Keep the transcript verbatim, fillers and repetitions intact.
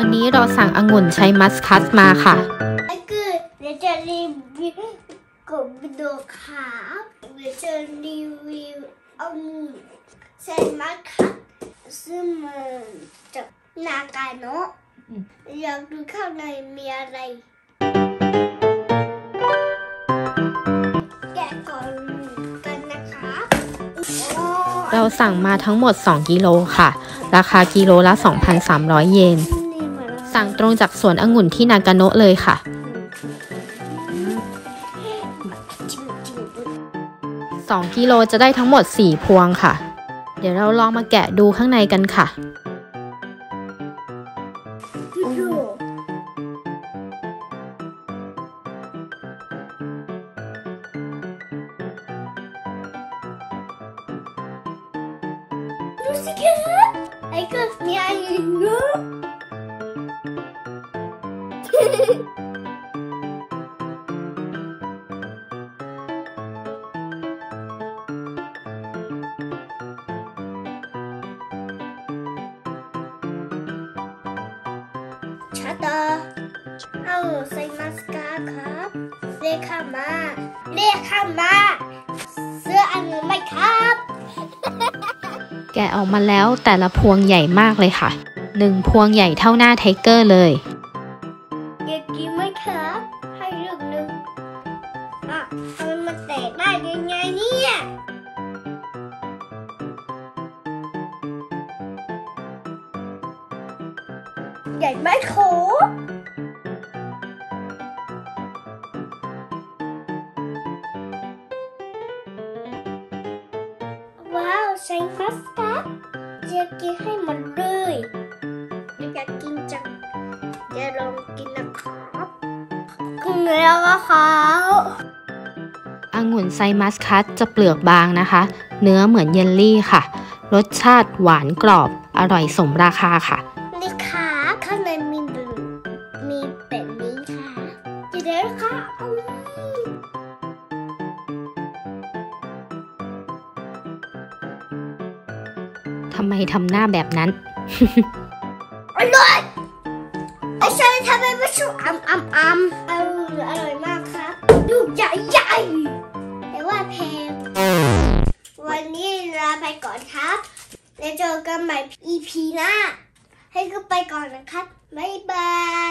วันนี้เราสั่งองุ่นใช้มัสคัสมาค่ะคือเดี๋ยวจะรีวิวกบดูขาเดี๋ยวจะรีวิวองุ่นใช้มัสคัสซึ่งมันจากนากาโนะอยากดูข้างในมีอะไรแกะก่อนกันนะคะเราสั่งมาทั้งหมดสองกิโลค่ะราคากิโลละ สองพันสามร้อย เยนสั่งตรงจากสวนองุ่นที่นากาโนะเลยค่ะสองกิโลจะได้ทั้งหมดสี่พวงค่ะเดี๋ยวเราลองมาแกะดูข้างในกันค่ะดูสิคะไอ้ก็มีอะไรอยู่ชาตาเอาใส่มาสคาครับเรียกข้ามาเรียกข้ามาเสื้ออันนี้ไหมครับแกะออกมาแล้วแต่ละพวงใหญ่มากเลยค่ะหนึ่งพวงใหญ่เท่าหน้าไทเกอร์เลยอยากกินไหมครับให้เลือกหนึ่งอ่ะมันมาแตกได้ยังไงเนี่ยใหญ่ไหมโถว้าวใส่มัสกัดจะกินให้หมดเลยอยากกินจังจะลองกินนะครับกินแล้วนะครับองุ่นไซมัสคัสจะเปลือกบางนะคะเนื้อเหมือนเยลลี่ค่ะรสชาติหวานกรอบอร่อยสมราคาค่ะนี่ค่ะข้างในมีมีแบบนี้ค่ะจะได้ค่ะทำไมทำหน้าแบบนั้นอร่อยไอ้ฉันทำไมไม่ชูอัมอัมอัมอร่อยอร่อยมากครับดูใหญ่ใหญ่แต่ว่าแพงวันนี้ลาไปก่อนครับแล้วเจอกันใหม่ อี พี หน้าให้ก็ไปก่อนนะครับบ๊ายบาย